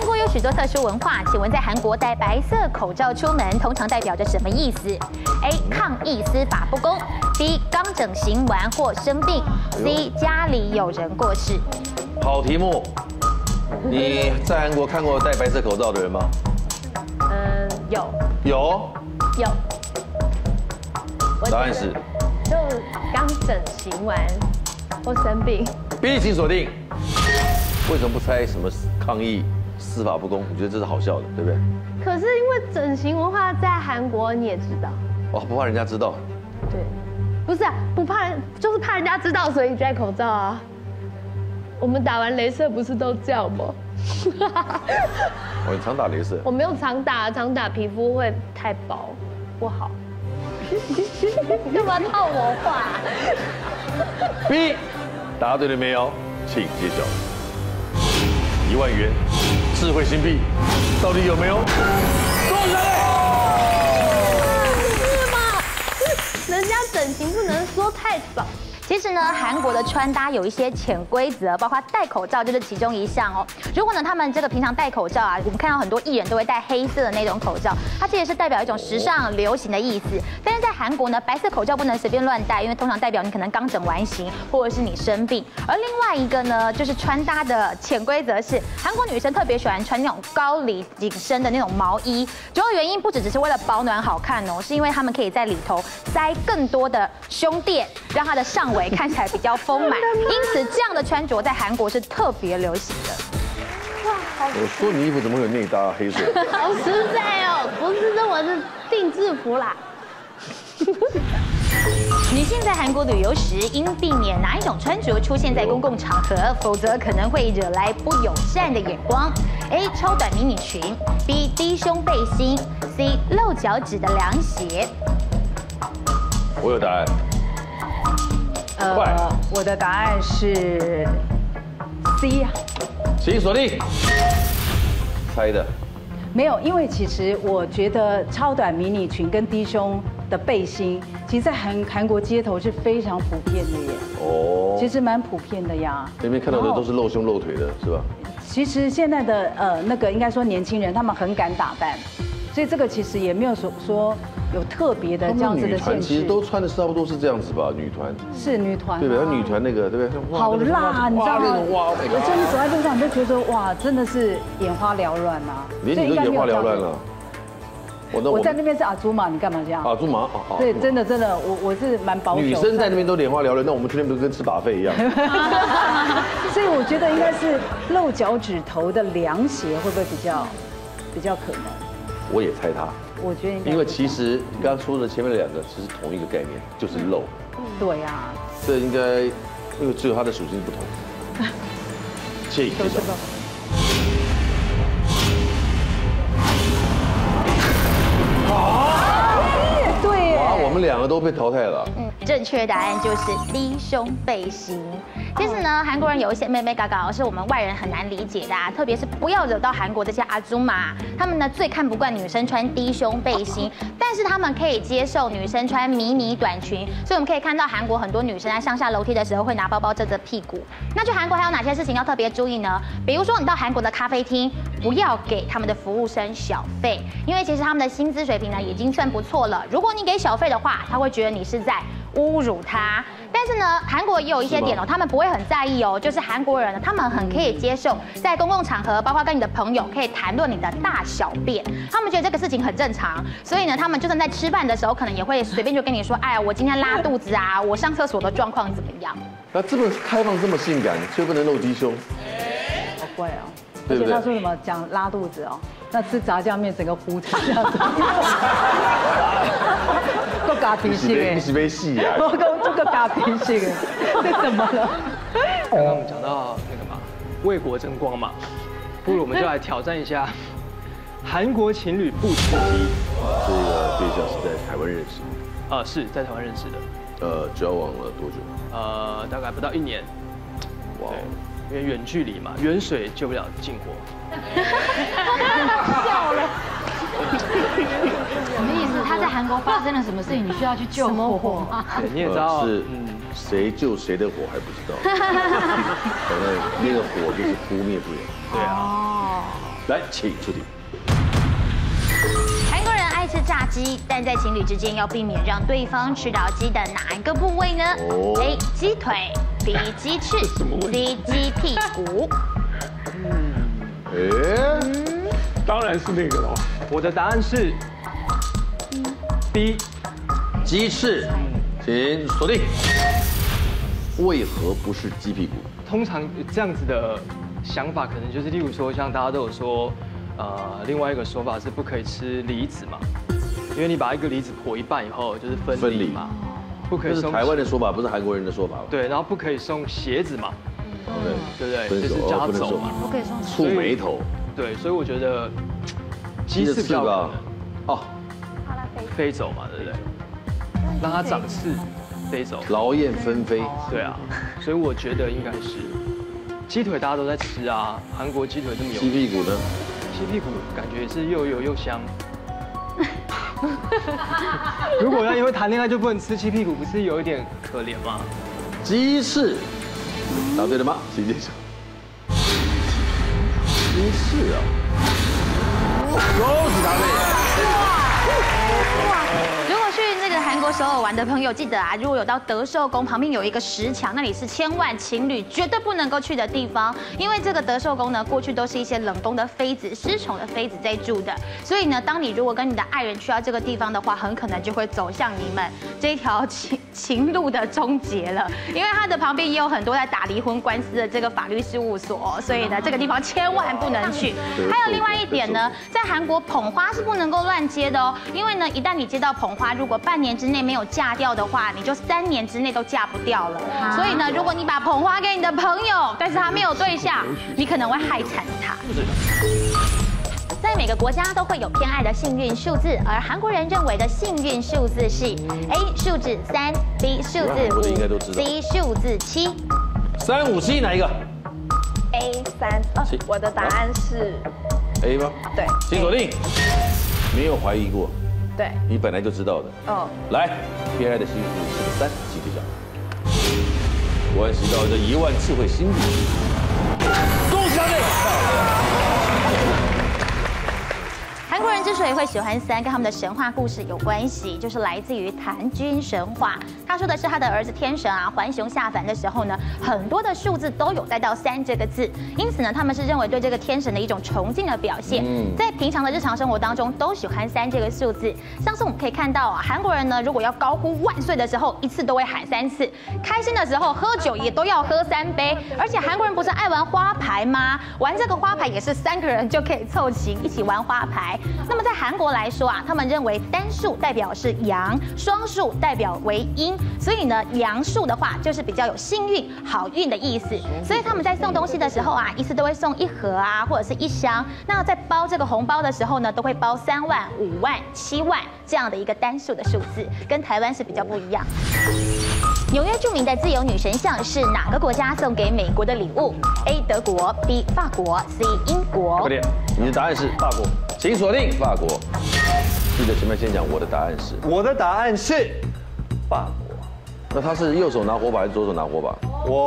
国有许多特殊文化，请问在韩国戴白色口罩出门，通常代表着什么意思 ？A. 抗议司法不公 ；B. 刚整形完或生病 ；C. 家里有人过世。 好题目。你在韩国看过戴白色口罩的人吗？ 有。 有。 有。 答案是？ 就刚整形完或生病。 B，请锁定。为什么不猜什么抗议司法不公？我觉得这是好笑的，对不对？ 可是因为整形文化在韩国你也知道。 哦，不怕人家知道。 对，不是啊，不怕人，就是怕人家知道，所以戴口罩啊。我们打完雷射不是都这样吗？ 哦，你常打雷射？ 我没有常打，常打皮肤会太薄，不好。干嘛套我话 ？B， 答对了没有？请揭晓。1万元智慧新币，到底有没有？做起来！ 是吗？人家整形不能说太早。 其实呢，韩国的穿搭有一些潜规则，包括戴口罩就是其中一项哦。如果呢，他们这个平常戴口罩啊，我们看到很多艺人都会戴黑色的那种口罩，它其实是代表一种时尚流行的意思。但是在韩国呢，白色口罩不能随便乱戴，因为通常代表你可能刚整完形，或者是你生病。而另外一个呢，就是穿搭的潜规则是，韩国女生特别喜欢穿那种高领紧身的那种毛衣，主要原因不只是为了保暖好看哦，是因为他们可以在里头塞更多的胸垫，让它的上围看起来比较丰满，因此这样的穿着在韩国是特别流行的。 哇，好！ 我说你衣服怎么会有内搭黑色？ 好实在哦，不是这我是定制服啦。 女性在韩国旅游时，应避免哪一种穿着出现在公共场合，否则可能会惹来不友善的眼光。A. 超短迷你裙 ，B. 低胸背心 ，C. 露脚趾的凉鞋。 我有答案。快！ 我的答案是 C 呀。 请锁定。猜的。 没有，因为其实我觉得超短迷你裙跟低胸的背心，其实在韩国街头是非常普遍的耶。哦。其实蛮普遍的呀。 那边看到的都是露胸露腿的，是吧？ 其实现在的那个应该说年轻人，他们很敢打扮，所以这个其实也没有说有特别的这样子的限制。 其实都穿的差不多是这样子吧，女团。 是女团。 对吧？女团那个对不对？ 好辣，你知道吗？ 哇！ 有时候你走在路上，你就觉得哇，真的是眼花缭乱啊。 连你都眼花缭乱了。 我在那边是阿朱玛，你干嘛这样？ 阿朱玛， 对，真的，我是蛮保守。 女生在那边都眼花缭乱，那我们去那边跟吃把费一样。 所以我觉得应该是露脚趾头的凉鞋会不会比较可能？ 我也猜它。 我觉得应该。 因为其实你刚刚说的前面2个其实同一个概念，就是露。 对呀。 这应该因为只有它的属性不同。请揭晓。 对， 哇，我们2个都被淘汰了。 正确答案就是低胸背心。其实呢，韩国人有一些妹妹嘎嘎是我们外人很难理解的啊，特别是不要惹到韩国这些阿祖玛，他们呢最看不惯女生穿低胸背心，但是他们可以接受女生穿迷你短裙，所以我们可以看到韩国很多女生在上下楼梯的时候会拿包包遮着屁股。那去韩国还有哪些事情要特别注意呢？比如说你到韩国的咖啡厅，不要给他们的服务生小费，因为其实他们的薪资水平呢已经算不错了，如果你给小费的话，他会觉得你是在侮辱他。但是呢，韩国也有一些点哦，他们不会很在意哦，就是韩国人呢，他们很可以接受在公共场合，包括跟你的朋友，可以谈论你的大小便，他们觉得这个事情很正常，所以呢，他们就算在吃饭的时候，可能也会随便就跟你说，哎呀，我今天拉肚子啊，我上厕所的状况怎么样？ 那这么开放，这么性感，却不能露低胸， 好怪哦。而且他说什么讲拉肚子哦，那吃炸酱面整个糊成这样子，够嘎脾气哎， 你是被戏啊， 我这个嘎脾气哎，这怎么了？ 刚刚我们讲到那个嘛，为国争光嘛，不如我们就来挑战一下韩国情侣不吃鸡。 这个对象是在台湾认识的， 是在台湾认识的。 交往了多久？ 大概不到1年。 哇。 因为远距离嘛，远水救不了近火。 笑了。 什么意思？他在韩国发生了什么事情？你需要去救火吗？ 对，你也知道， 是谁救谁的火还不知道，反正那个火就是扑灭不了。 对啊。 来，请出题。 韩国人爱吃炸鸡，但在情侣之间要避免让对方吃到鸡的哪一个部位呢？A. 鸡腿 ，B. 鸡翅 ，C. 鸡屁股。 当然是那个了。我的答案是 B， 鸡翅，请锁定。为何不是鸡屁股？ 通常这样子的想法，可能就是例如说，像大家都有说，另外一个说法是不可以吃梨子嘛，因为你把一个梨子剖一半以后就是分离嘛，不可以送。 这是台湾的说法，不是韩国人的说法吧？ 对，然后不可以送鞋子嘛，对不对？就是夹走嘛， 不可以送触眉头。 对，所以我觉得鸡翅比较可能哦，飞走嘛，对不对？让它长刺，飞走， 劳燕分飞。 对啊，所以我觉得应该是鸡腿，大家都在吃啊，韩国鸡腿这么有名。 鸡屁股呢？ 鸡屁股感觉也是又油又香。如果要因为谈恋爱就不能吃鸡屁股，不是有一点可怜吗？ 鸡翅，答对了吗？请揭晓。鸡翅啊！恭喜答对。 如果去那个韩国首尔玩的朋友，记得啊，如果有到德寿宫旁边有一个石墙，那里是千万情侣绝对不能够去的地方，因为这个德寿宫呢，过去都是一些冷冻的妃子、失宠的妃子在住的，所以呢，当你如果跟你的爱人去到这个地方的话，很可能就会走向你们这条情路的终结了，因为它的旁边也有很多在打离婚官司的这个法律事务所，所以呢，这个地方千万不能去。还有另外一点呢，在韩国捧花是不能够乱接的哦，因为呢，一旦你接到捧花，如果半年之内没有嫁掉的话，你就3年之内都嫁不掉了。所以呢，如果你把捧花给你的朋友，但是他没有对象，你可能会害惨他。在每个国家都会有偏爱的幸运数字，而韩国人认为的幸运数字是 A 数字3 ，B 数字5 ，C 数字7。 3、5、7哪一个 A3。我的答案是 A 吗？ 对， 请锁定。没有怀疑过。 对， 你本来就知道的。哦，来，偏爱的幸运数字是3，请揭晓。关系到这1万智慧新币，恭喜答对。 韩国人之所以会喜欢3，跟他们的神话故事有关系，就是来自于檀君神话。他说的是他的儿子天神啊，桓雄下凡的时候呢，很多的数字都有带到3这个字，因此呢，他们是认为对这个天神的一种崇敬的表现。在平常的日常生活当中，都喜欢3这个数字。像是我们可以看到啊，韩国人呢，如果要高呼万岁的时候，一次都会喊3次；开心的时候喝酒也都要喝3杯。而且韩国人不是爱玩花牌吗？玩这个花牌也是3个人就可以凑齐一起玩花牌。那么在韩国来说啊，他们认为单数代表是阳，双数代表为阴，所以呢，阳数的话就是比较有幸运、好运的意思。所以他们在送东西的时候啊，一次都会送1盒啊，或者是1箱。那在包这个红包的时候呢，都会包3万、5万、7万这样的一个单数的数字，跟台湾是比较不一样。纽约著名的自由女神像是哪个国家送给美国的礼物 ？A. 德国 B. 法国 C. 英国。 快点，你的答案是法国，请锁定法国。记得前面先讲我的答案是， 我的答案是法国。 那他是右手拿火把还是左手拿火把？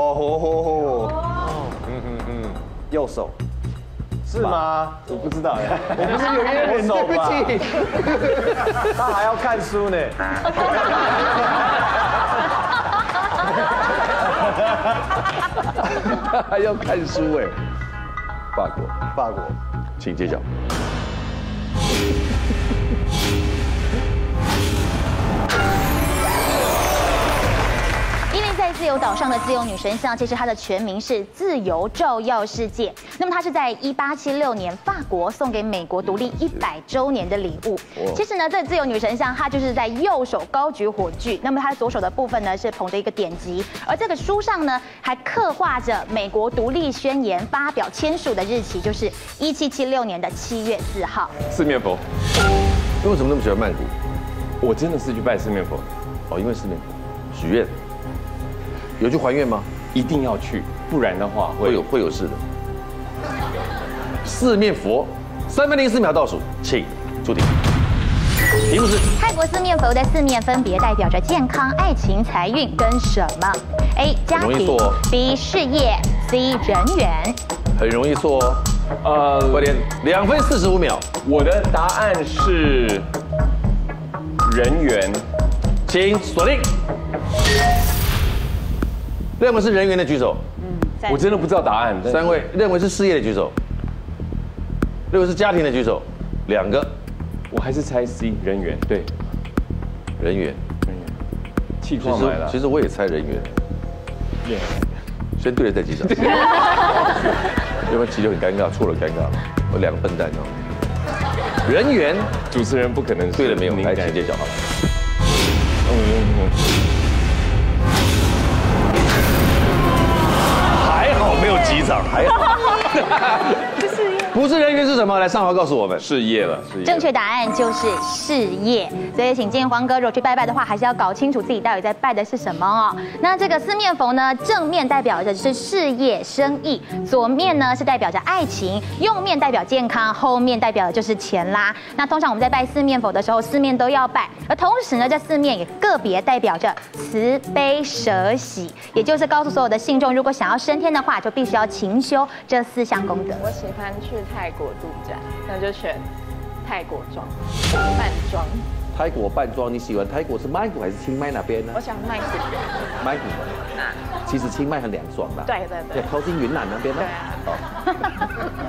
右手。是吗？我不知道哎，我不是纽约人，对不起。他还要看书呢。 他还要看书哎。法国，请揭晓。 在自由岛上的自由女神像，其实它的全名是自由照耀世界。那么它是在1876年法国送给美国独立100周年的礼物。其实呢，这自由女神像它就是在右手高举火炬，那么它左手的部分呢是捧着一个典籍，而这个书上呢还刻画着美国独立宣言发表签署的日期，就是1776年的7月4号。 四面佛。 为什么那么喜欢曼谷？ 我真的是去拜四面佛。 哦，因为四面佛许愿。有去还愿吗？ 一定要去，不然的话会有事的。四面佛，3分04秒倒数，请出题。题目是泰国四面佛的4面分别代表着健康、爱情、财运跟什么 ？A. 家庭 B. 事业 C. 人缘。 很容易错哦。 快点，2分45秒。 我的答案是人缘， 请锁定。认为是人缘的举手。 我真的不知道答案。 3位认为是事业的举手。认为是家庭的举手，2个。 我还是猜 C 人缘，对， 人缘。 气矿来了。 其实我也猜人缘。先对了再记上，要不然其实很尴尬，错了尴尬，我2个笨蛋哦。人缘， 主持人不可能对了没有？来，请揭晓好了。还好没有击掌，还好。不是人缘是什么？来，尚豪告诉我们。 事业了， 正确答案就是事业。所以请建议黄哥，如果去拜拜的话，还是要搞清楚自己到底在拜的是什么哦。那这个四面佛呢，正面代表的是事业生意，左面呢是代表着爱情，右面代表健康，后面代表的就是钱啦。那通常我们在拜四面佛的时候，四面都要拜，而同时呢，这四面也个别代表着慈悲舍喜，也就是告诉所有的信众，如果想要升天的话，就必须要勤修这4项功德。 我喜欢去泰国度假，那就选泰国装扮装。 泰国扮装，你喜欢泰国是曼谷还是清迈那边呢？ 我想曼谷。 曼谷啊，其实清迈很凉爽的。 对， 靠近云南那边呢。 对啊。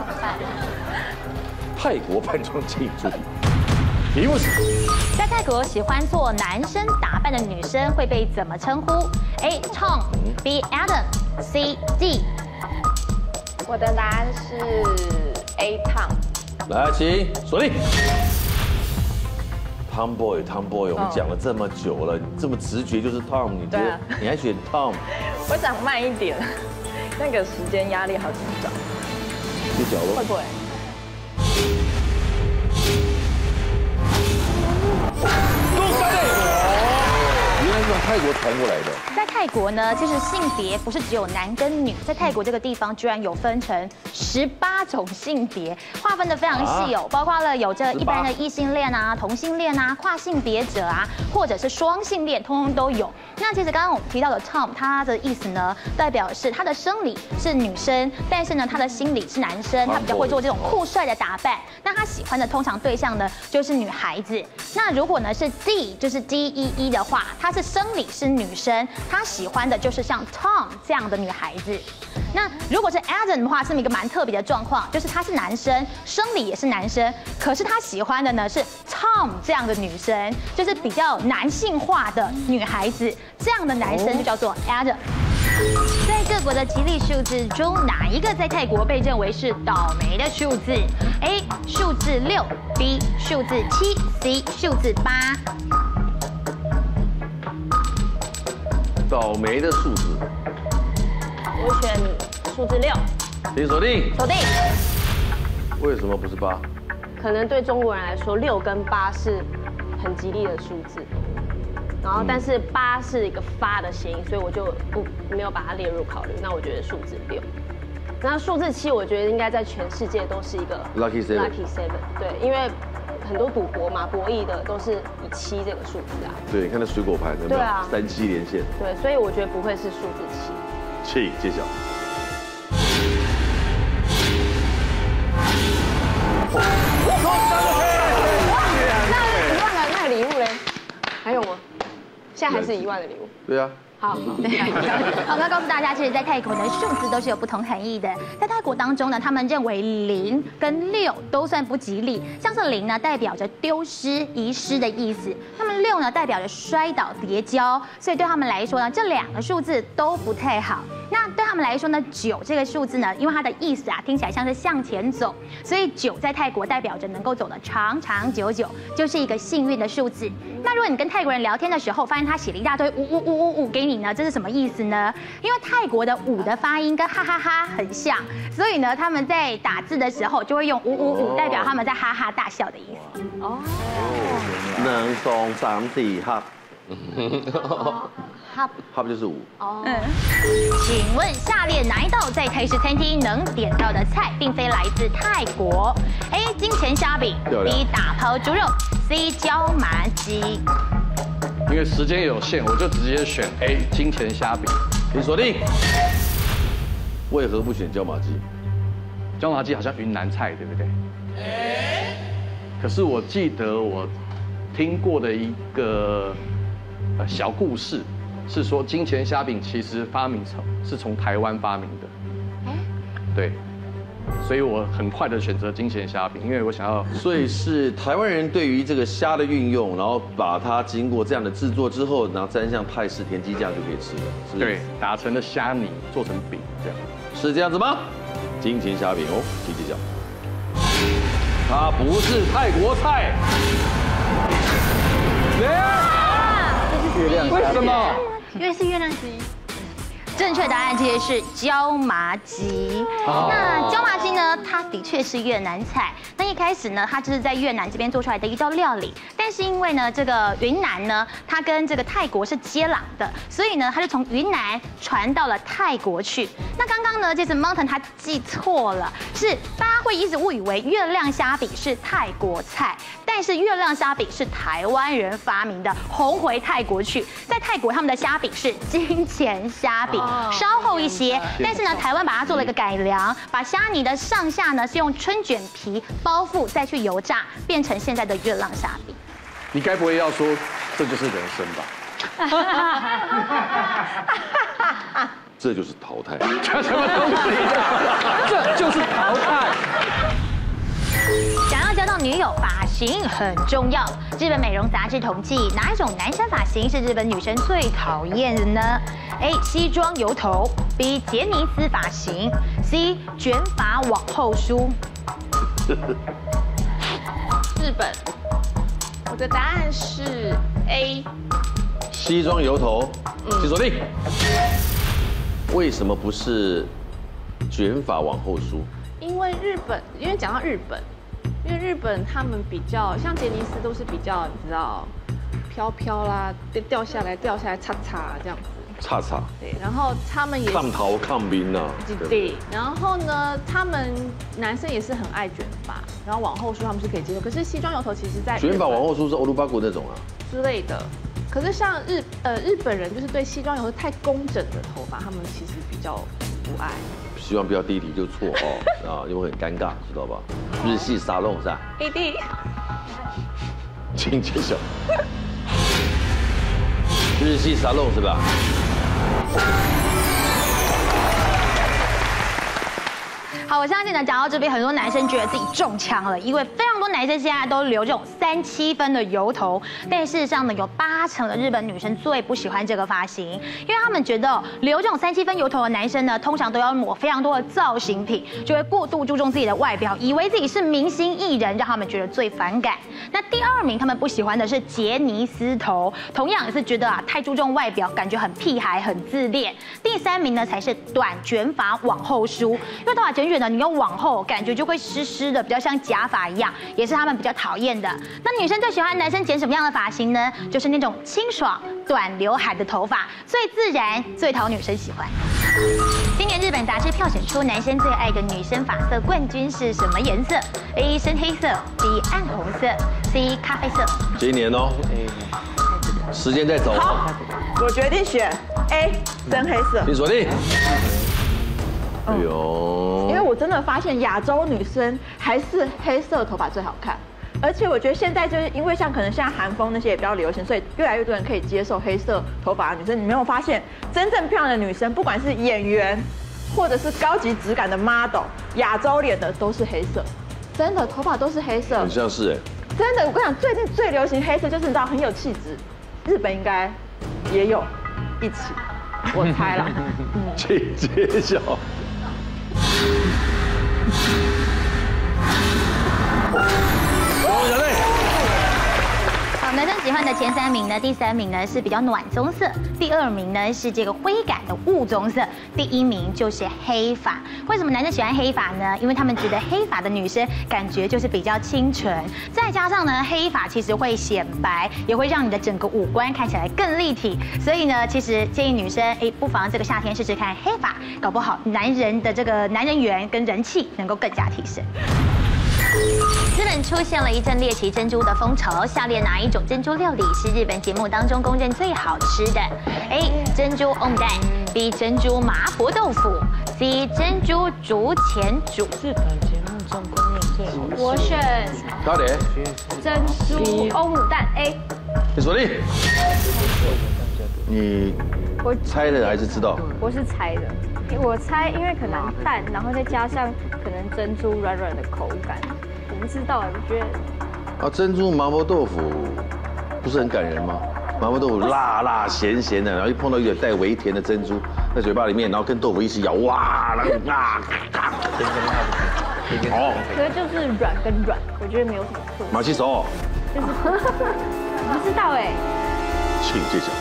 泰国扮装请注意。题目是： 在泰国喜欢做男生打扮的女生会被怎么称呼 ？A. Tom B. Adam，C. D。 我的答案是 A Tom。 来，请锁定。Tomboy， 我们讲了这么久了，这么直觉就是 Tom， 你觉得你还选 Tom？ 我想慢一点，那个时间压力好紧张。 去角落。 会不会？ 原来是从泰国传过来的。 在泰国呢，其实性别不是只有男跟女，在泰国这个地方居然有分成18种性别，划分的非常细哦，包括了有这一般的异性恋啊、同性恋啊、跨性别者啊，或者是双性恋，通通都有。那其实刚刚我们提到的 Tom， 他的意思呢，代表是他的生理是女生，但是呢，他的心理是男生，他比较会做这种酷帅的打扮。那他喜欢的通常对象呢，就是女孩子。那如果呢是 D， 就是 DEE 的话，他是生理是女生，他喜欢的就是像 Tom 这样的女孩子。那如果是 Adam 的话，是一个蛮特别的状况，就是他是男生，生理也是男生，可是他喜欢的呢是 Tom 这样的女生，就是比较男性化的女孩子，这样的男生就叫做 Adam。在各国的吉利数字中，哪一个在泰国被认为是倒霉的数字 ？A. 数字6 B. 数字7 C. 数字8。 倒霉的数字， 我选数字6。 请锁定。 锁定。 为什么不是8？ 可能对中国人来说，6跟8是很吉利的数字。然后，但是8是一个发的谐音，所以我就没有把它列入考虑。那我觉得数字6，那数字7，我觉得应该在全世界都是一个 Lucky Seven。 对，因为很多赌博嘛，博弈的都是以7这个数字啊。 对，你看那水果盘有没有？3-7连线。 对，所以我觉得不会是数字7。 请揭晓。 那礼物嘞？还有吗？现在还是1万的礼物。 对啊。 好，好，那告诉大家，其实，在泰国呢，数字都是有不同含义的。在泰国当中呢，他们认为0跟6都算不吉利，像是0呢，代表着丢失、遗失的意思；那么6呢，代表着摔倒、跌跤。所以对他们来说呢，这2个数字都不太好。那对他们来说呢，9这个数字呢，因为它的意思啊，听起来像是向前走，所以9在泰国代表着能够走得长长久久，就是一个幸运的数字。那如果你跟泰国人聊天的时候，发现他写了一大堆5给你呢，这是什么意思呢？因为泰国的5的发音跟哈哈哈很像，所以呢，他们在打字的时候就会用555，代表他们在哈哈大笑的意思。哦 1、2、3、4合。哈不就是5？ 哦。请问下列哪一道在泰式餐厅能点到的菜，并非来自泰国 ？A. 金钱虾饼 ，B. 打抛猪肉 ，C. 椒麻鸡。 因为时间有限，我就直接选 A 金钱虾饼。 请锁定。为何不选椒麻鸡？ 椒麻鸡好像云南菜，对不对？可是我记得我听过的一个小故事，是说金钱虾饼其实是从台湾发明的。对。所以我很快的选择金钱虾饼，因为我想要。 所以是台湾人对于这个虾的运用，然后把它经过这样的制作之后，然后沾上泰式甜鸡酱就可以吃了。 对，打成了虾泥，做成饼这样。 是这样子吗？金钱虾饼哦，请揭晓。它不是泰国菜。 月亮为什么？ 因为是月亮鸡。正确答案其实是椒麻鸡。那椒麻鸡呢，它的确是越南菜。那一开始呢，它就是在越南这边做出来的一道料理。但是因为呢，这个云南呢，它跟这个泰国是接壤的，所以呢，它就从云南传到了泰国去。那刚刚呢，这次 Mountain 他记错了，是大家会一直误以为月亮虾饼是泰国菜，但是月亮虾饼是台湾人发明的，红回泰国去。在泰国他们的虾饼是金钱虾饼。稍后一些，但是呢，台湾把它做了一个改良，把虾泥的上下呢是用春卷皮包覆，再去油炸，变成现在的月亮虾饼。 你该不会要说这就是人生吧？ 这就是淘汰。 这什么东西？这就是淘汰。 想要交到女友，发型很重要。日本美容杂志统计，哪一种男生发型是日本女生最讨厌的呢 ？A. 西装油头 ，B. 杰尼斯发型 ，C. 卷发往后梳。 日本，我的答案是 A。 西装油头，请锁定。为什么不是卷发往后梳？ 因为讲到日本，因为日本他们比较像杰尼斯都是比较你知道飘飘啦，掉下来擦擦这样子。 擦擦。 对，然后他们也抗桃抗冰啊。 对，然后呢，他们男生也是很爱卷发，然后往后梳他们是可以接受。可是西装油头其实在卷发往后梳是欧鲁巴古那种啊之类的。可是像日本人就是对西装油头太工整的头发，他们其实比较不爱。 希望不要第一题就错哦，因为很尴尬，知道吧？日系沙龙是吧？ 一定。 请揭晓。日系沙龙是吧？ 好，我相信呢，讲到这边，很多男生觉得自己中枪了，因为非常多男生现在都留这种3、7分的油头，但事实上呢，有80%的日本女生最不喜欢这个发型，因为他们觉得留这种3、7分油头的男生呢，通常都要抹非常多的造型品，就会过度注重自己的外表，以为自己是明星艺人，让他们觉得最反感。那第2名他们不喜欢的是杰尼斯头，同样也是觉得太注重外表，感觉很屁孩、很自恋。第3名呢才是短卷发往后梳，因为头发卷卷的，你用往后感觉就会湿湿的，比较像假发一样，也是他们比较讨厌的。那女生最喜欢男生剪什么样的发型呢？就是那种清爽短刘海的头发，最自然，最讨女生喜欢。今年日本杂志票选出男生最爱的女生发色冠军是什么颜色 ？A. 深黑色 ，B. 暗红色 ，C. 咖啡色。 今年哦，时间在走。 好，我决定选 A. 深黑色。 请锁定。哎呦， 因为我真的发现亚洲女生还是黑色头发最好看，而且我觉得现在就是因为可能现在韩风那些也比较流行，所以越来越多人可以接受黑色头发的女生。你没有发现，真正漂亮的女生，不管是演员或者是高级质感的 model， 亚洲脸的都是黑色，真的头发都是黑色， 很像是哎， 真的。我跟你讲，最近最流行黑色，就是你知道很有气质，日本应该也有一起，我猜啦。 请揭晓。 好，男生喜欢的前3名呢，第3名呢是比较暖棕色，第2名呢是这个灰感的雾棕色，第1名就是黑发。为什么男生喜欢黑发呢？因为他们觉得黑发的女生感觉就是比较清纯，再加上呢黑发其实会显白，也会让你的整个五官看起来更立体。所以呢，其实建议女生不妨这个夏天试试看黑发，搞不好男人的这个男人缘跟人气能够更加提升。日本出现了一阵猎奇珍珠的风潮，下列哪一种珍珠料理是日本节目当中公认最好吃的 ？A. 珍珠烘蛋 ，B. 珍珠麻婆豆腐 C 珍珠竹前煮。 日本节目中公认最好的。 我选到底？ 珍珠欧姆蛋 A。 你锁定。你猜的还是知道？ 我是猜的，我猜，因为可能蛋，然后再加上可能珍珠软软的口感，我不知道，我觉得。 珍珠麻婆豆腐不是很感人吗？麻婆豆腐辣辣咸咸的，然后一碰到一点带微甜的珍珠在嘴巴里面，然后跟豆腐一起咬，哇，然后哦， 可是就是软跟软，我觉得没有什么特色。 马西手， 就是不知道哎。 请揭晓。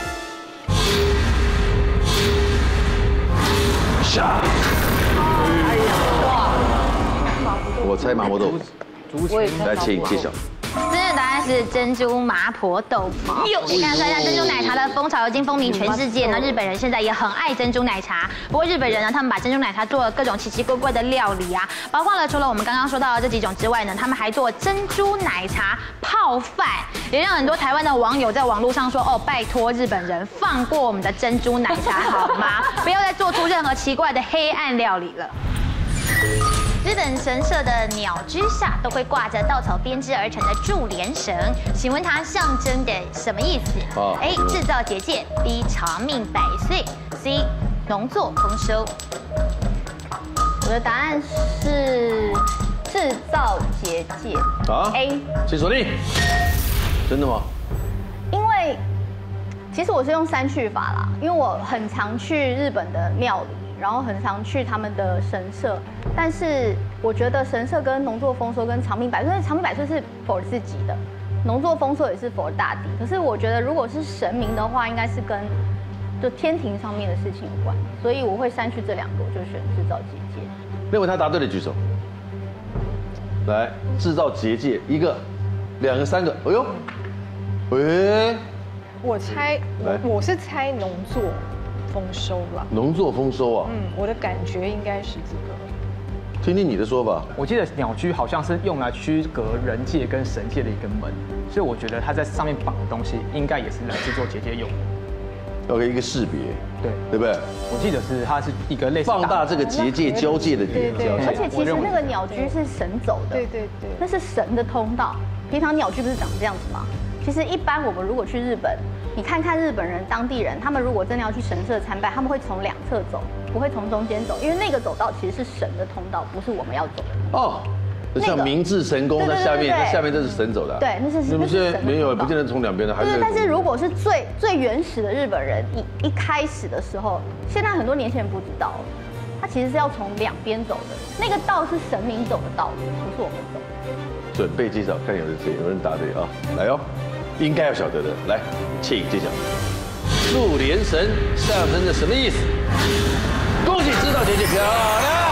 下。哎呀，哇！我猜麻婆豆腐。来，请揭晓。 真的答案是珍珠麻婆豆腐。你看，虽然珍珠奶茶的风潮已经风靡全世界呢，日本人现在也很爱珍珠奶茶。不过日本人呢，他们把珍珠奶茶做了各种奇奇怪怪的料理啊，包括了除了我们刚刚说到的这几种之外呢，他们还做珍珠奶茶泡饭，也让很多台湾的网友在网络上说：“哦，拜托日本人放过我们的珍珠奶茶好吗？不要再做出任何奇怪的黑暗料理了。”日本神社的鸟居下都会挂着稻草编织而成的注连绳，请问它象征的什么意思？A. 制造结界 ，B. 长命百岁 ，C. 农作丰收。 我的答案是制造结界。A。 请锁定。真的吗？ 因为其实我是用删去法啦，因为我很常去日本的庙里。然后很常去他们的神社，但是我觉得神社跟农作丰收跟长命百岁，因为长命百岁是 for 自己的，农作丰收也是 for 大地。可是我觉得如果是神明的话，应该是跟就天庭上面的事情有关，所以我会删去这两个，我就选制造结界。 认为他答对的举手。来，制造结界，1个、2个、3个。哎呦，喂， 我猜我是猜农作丰收了， 农作丰收啊！ 我的感觉应该是这个。 听听你的说法。 我记得鸟居好像是用来区隔人界跟神界的一个门，所以我觉得它在上面绑的东西应该也是来制作结界用的。 OK， 一个识别，对不对？ 我记得它是一个类似放大这个结界交界的点。 而且其实那个鸟居是神走的，对，那是神的通道。平常鸟居不是长这样子吗？其实一般我们如果去日本，你看看日本人当地人，他们如果真的要去神社参拜，他们会从2侧走，不会从中间走，因为那个走道其实是神的通道，不是我们要走的。 哦，就像明治神宫在下面，那下面这是神走的。 对，那是神。 那现在没有，不见得从2边的，还是。 但是如果是最原始的日本人，一开始的时候，现在很多年轻人不知道，他其实是要从2边走的，那个道是神明走的道路，不是我们走的。 准备介绍，看有人答对啊，来哦。应该要晓得的，来，请揭晓。注连绳象征着什么意思？恭喜知道结界漂亮。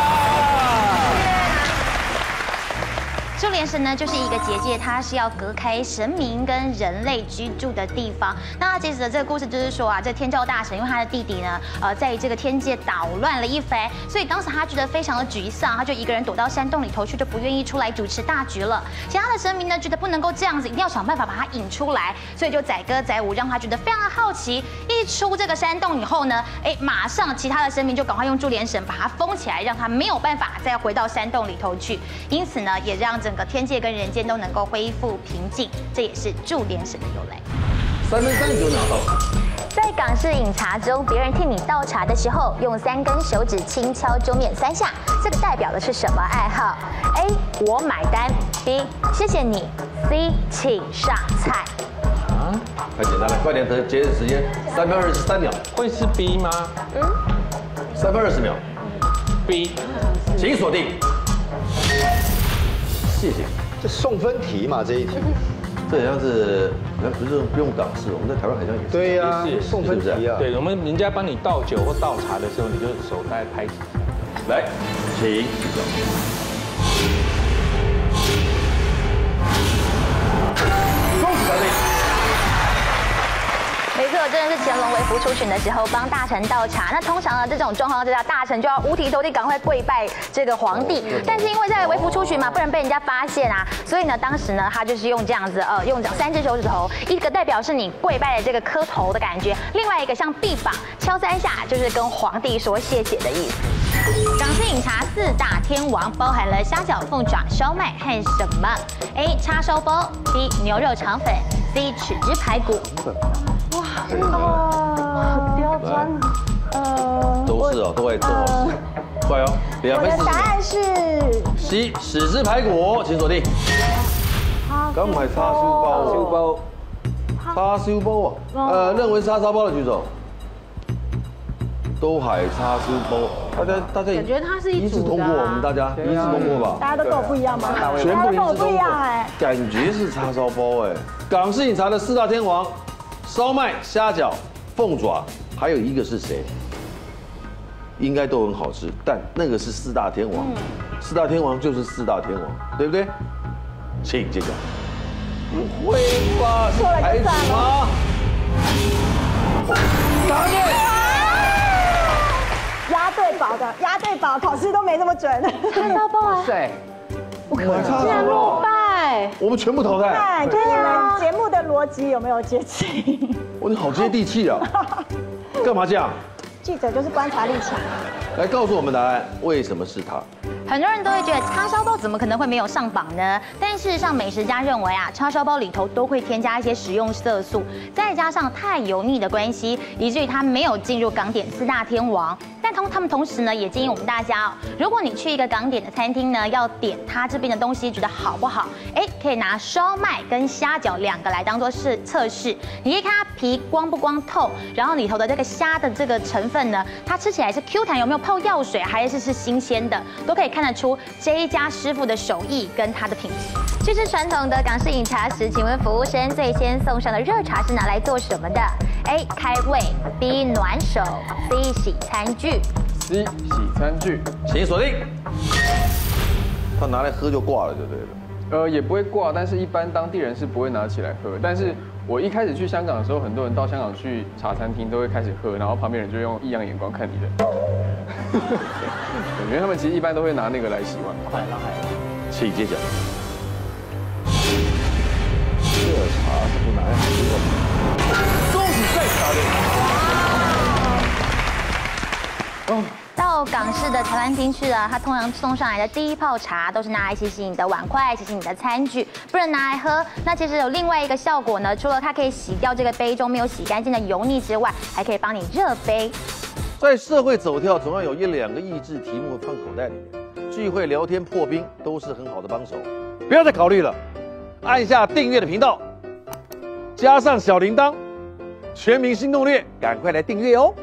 注连绳呢，就是一个结界，它是要隔开神明跟人类居住的地方。那它其实的这个故事就是说啊，这天照大神因为他的弟弟呢，在这个天界捣乱了一番，所以当时他觉得非常的沮丧，他就一个人躲到山洞里头去，就不愿意出来主持大局了。其他的神明呢，觉得不能够这样子，一定要想办法把他引出来，所以就载歌载舞，让他觉得非常的好奇。一出这个山洞以后呢，马上其他的神明就赶快用注连绳把他封起来，让他没有办法再回到山洞里头去。因此呢，也让整个天界跟人间都能够恢复平静，这也是注连绳的由来。 3分39秒到场。 在港式饮茶中，别人替你倒茶的时候，用3根手指轻敲桌面3下，这个代表的是什么暗号 ？A. 我买单 ，B. 谢谢你 ，C. 请上菜。 太简单了，快点节省时间，3分23秒。 会是 B 吗 ？3分20秒。 B， 请锁定。谢谢。 这送分题嘛，这一题。 这好像是，不用港式，我们在台湾好像也是。 对呀，送分题啊。 对，人家帮你倒酒或倒茶的时候，你就手在拍子。 来，请。恭喜答对。 没错，真的是起神龙微服出巡的时候帮大臣倒茶。那通常呢这种状况之下，大臣就要五体投地，赶快跪拜这个皇帝。但是因为在微服出巡嘛，不能被人家发现啊，所以呢当时呢他就是用这样子用3只手指头，一个代表是你跪拜的这个磕头的感觉，另外一个像臂膀敲3下，就是跟皇帝说谢谢的意思。港式饮茶4大天王包含了虾饺、凤爪、烧麦和什么 ？A. 叉烧包 ，B. 牛肉肠粉 ，C. 豉汁排骨。 哇，好刁钻。都是哦，都会做好事。快哦，2分40秒。 答案是 C. 豉汁排骨，请锁定。 刚买叉烧包，叉烧包啊， 认为叉烧包的举手。都海叉烧包，大家感觉它是一致通过，我们大家一致通过吧？ 大家都跟我不一样吗？ 全部一致通过， 哎， 感觉是叉烧包哎。港式饮茶的4大天王，烧麦、虾饺、凤爪，还有一个是谁？应该都很好吃，但那个是4大天王，4大天王就是4大天王，对不对？请揭晓。不会吧？是排骨吗？答对。 押对宝，考试都没这么准。 叉烧包啊！ 对， 我竟然落败， 我们全部淘汰。 对啊，节目的逻辑有没有接近？ 哇，你好接地气啊！干嘛这样？ 记者就是观察力强。 来告诉我们答案，为什么是他？ 很多人都会觉得叉烧包怎么可能会没有上榜呢？但事实上，美食家认为啊，叉烧包里头都会添加一些食用色素，再加上太油腻的关系，以至于它没有进入港点4大天王。但他们同时呢，也建议我们大家哦，如果你去一个港点的餐厅呢，要点它这边的东西，觉得好不好？可以拿烧麦跟虾饺2个来当做是测试。你可以看它皮光不光透，然后里头的这个虾的这个成分呢，它吃起来是 Q 弹，有没有泡药水，还是新鲜的，都可以看得出这一家师傅的手艺跟它的品质。去吃传统的港式饮茶时，请问服务生最先送上的热茶是拿来做什么的 ？A. 开胃 ，B. 暖手 ，C. 洗餐具。 C. 洗餐具， 请锁定。他拿来喝就挂了，就对了。 也不会挂，但是一般当地人是不会拿起来喝。但是我一开始去香港的时候，很多人到香港去茶餐厅都会开始喝，然后旁边人就用异样眼光看你的。因为他们其实一般都会拿那个来洗碗。 请揭晓。热茶是不拿来喝的。恭喜再答对。 到港式的茶餐厅去啊，它通常送上来的第一泡茶都是拿来洗洗你的碗筷、洗洗你的餐具，不能拿来喝。那其实有另外一个效果呢，除了它可以洗掉这个杯中没有洗干净的油腻之外，还可以帮你热杯。 在社会走跳，总要有1-2个益智题目放口袋里面，聚会聊天破冰都是很好的帮手。不要再考虑了，按下订阅的频道，加上小铃铛，全民新攻略，赶快来订阅哦。